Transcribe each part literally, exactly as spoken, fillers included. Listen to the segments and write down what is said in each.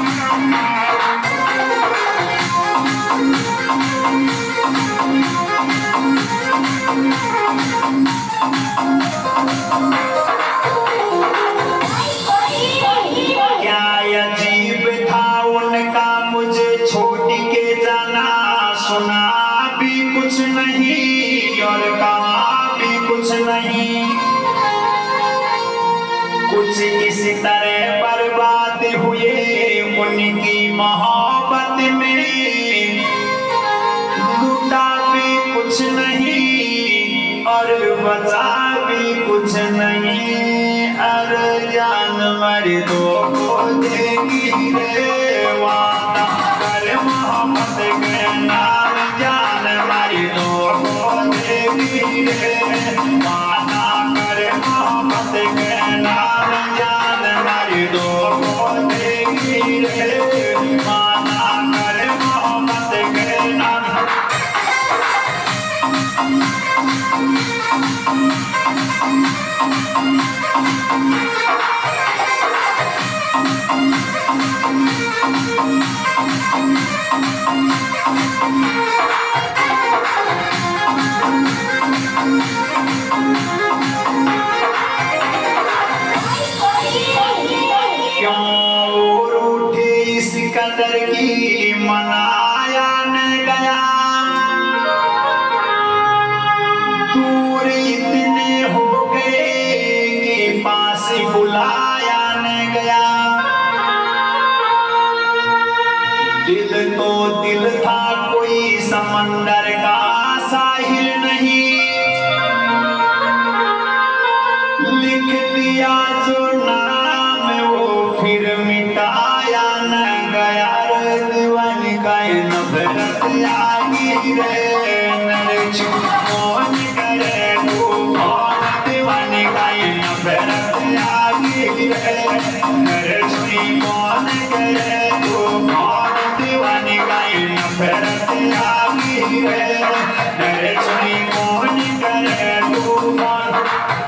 कुछ इस तरह बर्बाद हुए उनकी मोहब्बत में, लूटा भी कुछ नहीं और बचा भी कुछ नहीं। अरे जानवर दो को देगी रे वादा कर मोहब्बत के नाम, जानवर दो को देगी रे वादा कर मोहब्बत के नाम, जानवर दो को देगी रे वादा कर मोहब्बत के नाम। कदर की मनाया न गया, दूर इतने हो गए कि पास बुलाया न गया। दिल तो दिल था कोई समंदर का साहिल नहीं, लिख दिया जो नाम वो फिर मिटाया न गया। दीवानी का नफरत आगी रे नर कौन करे तू कौन, दीवानी का नफरत आगी रे नर कौन करे तू कौन, दीवानी का नफरत आगी रे नर कौन करे तू कौन।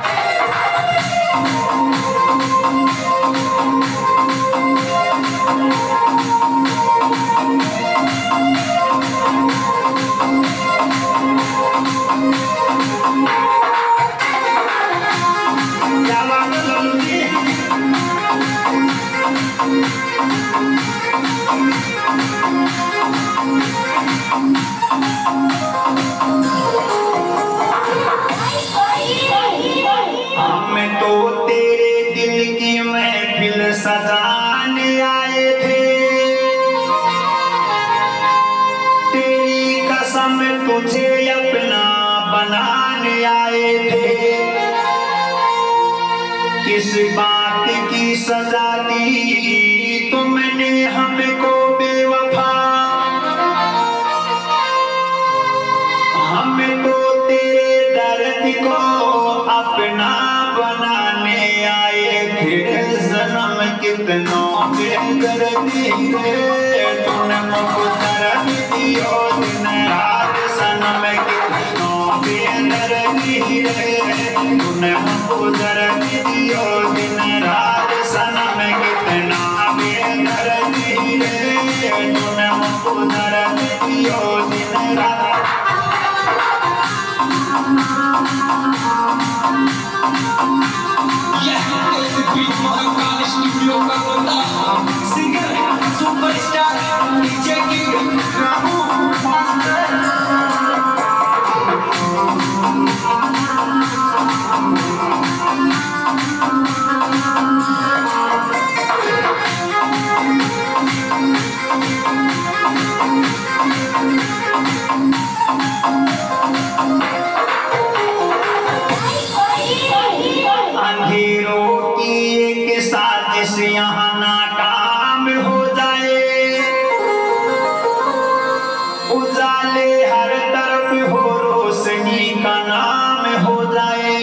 हमें तो तेरे दिल की महफिल सजाने आए थे, तेरी कसम तुझे अपना बनाने आए थे। किस बात की सजा दी तुमने हमको बेवफा, हमें तो तेरे दर्द को अपना बनाने आए थे। जन्म कितनों के दर्द दिए तूने मुझको दर्द दियो दिन रात, सनम कितनों के दर्द दिए तूने मुझको दर्द दियो दिन रात, सनम कितना के दर्द दिए तूने मुझको दर्द दियो दिन रात। महाकाल स्टूडियो का बंदा singer superstar DJ king Ramu master. अंधेरों की एक साजिश यहाँ नाकाम हो जाए, उजाले हर तरफ हो रोशनी का नाम हो जाए।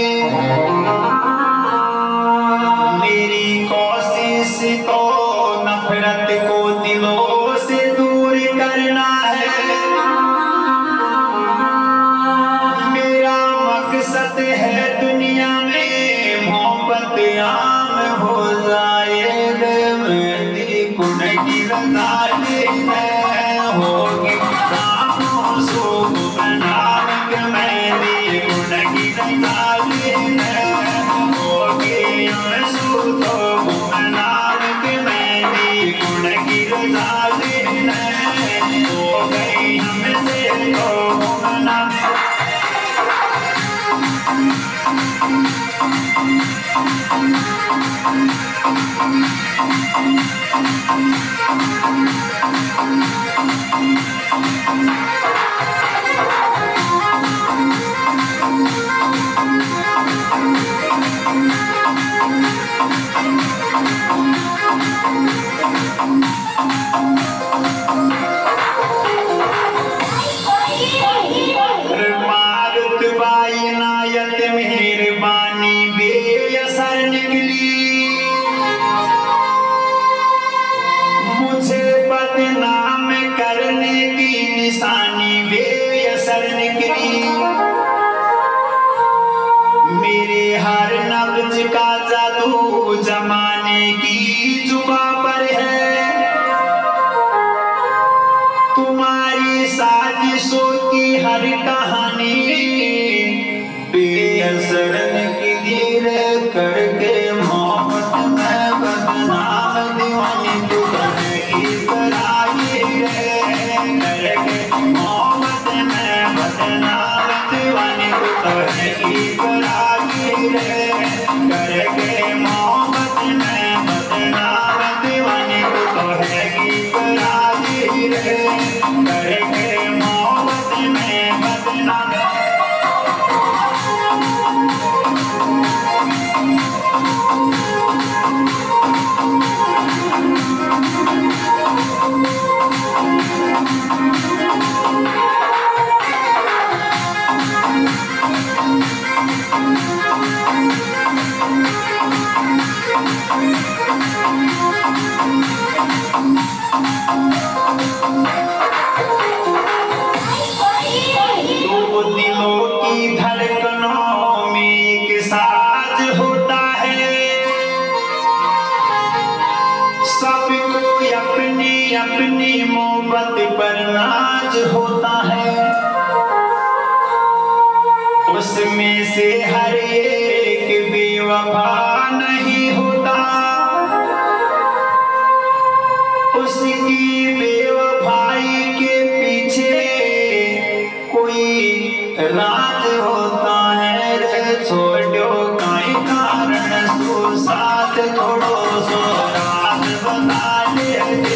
मेरी कोशिश तो नफरत को दिलों से दूर करना है, मेरा मकसद है दुनिया में मोहब्बत आम हो जाए। मेरी कुंडली जमाने की जुबां पर है, तुम्हारी साजिशों की हर कहानी बेअसर निकली रे करके मोहब्बत में बदनाम दीवानी तू बनेगी पराई रे करके मोहब्बत में बदनाम दीवानी तू बनेगी पराई रे करके मोहब्बत में बदनाम दीवानी तू बनेगी पराई रे करके मोहब्बत में बदनाम। अपनी मोहब्बत पर नाज होता है, उसमें से हर एक बेवफा नहीं होता, उसकी बेवफाई के पीछे कोई राज होता है रे छोड़ो काई कारण सो साथ थोड़ो सो राज बता दे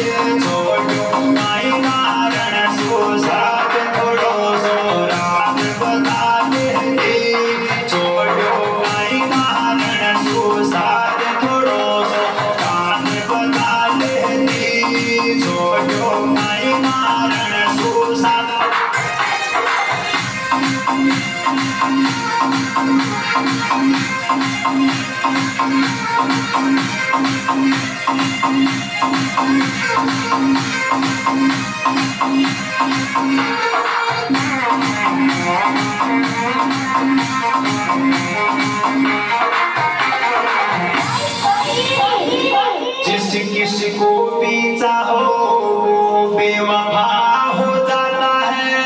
जिस किसी को भी चाहो वो बेवफा हो जाता है,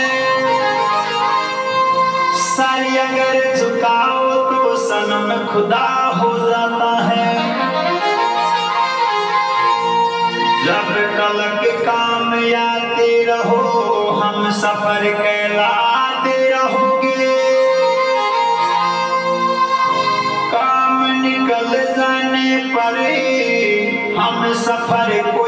सर अगर झुकाओ तो सनम खुदा हो जाता है। जब तलक काम आते रहो हम सफर कहलाते रहोगे, काम निकल जाने पर हम सफर को